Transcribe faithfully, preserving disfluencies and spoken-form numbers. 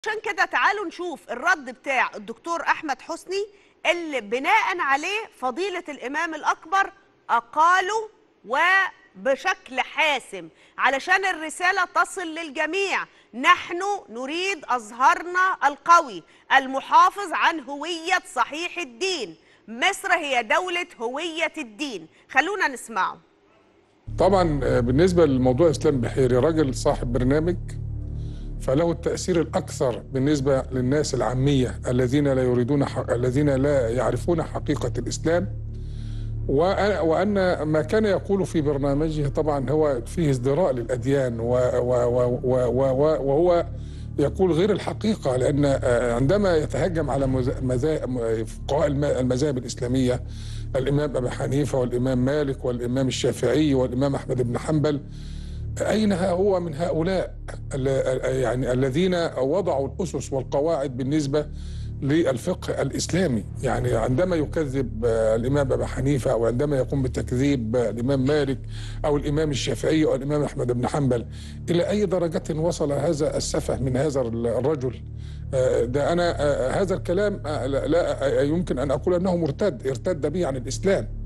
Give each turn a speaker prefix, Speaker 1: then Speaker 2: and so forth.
Speaker 1: عشان كده تعالوا نشوف الرد بتاع الدكتور أحمد حسني اللي بناء عليه فضيلة الإمام الأكبر أقالوا وبشكل حاسم علشان الرسالة تصل للجميع. نحن نريد أزهرنا القوي المحافظ عن هوية صحيح الدين. مصر هي دولة هوية الدين. خلونا نسمعه.
Speaker 2: طبعا بالنسبة لموضوع إسلام بحيري راجل صاحب برنامج، فله التأثير الأكثر بالنسبة للناس العامية الذين لا يريدون ح... الذين لا يعرفون حقيقة الإسلام، وأن ما كان يقول في برنامجه طبعا هو فيه ازدراء للأديان، و... و... و... و... و... وهو يقول غير الحقيقة، لأن عندما يتهجم على مذا... فقهاء المذاهب الإسلامية الإمام أبي حنيفة والإمام مالك والإمام الشافعي والإمام أحمد بن حنبل، أين هو من هؤلاء يعني الذين وضعوا الأسس والقواعد بالنسبة للفقه الإسلامي؟ يعني عندما يكذب الإمام أبي حنيفة أو عندما يقوم بتكذيب الإمام مالك أو الإمام الشافعي أو الإمام أحمد بن حنبل، إلى أي درجة وصل هذا السفه من هذا الرجل؟ ده أنا هذا الكلام لا يمكن أن أقول أنه مرتد ارتد به عن الإسلام.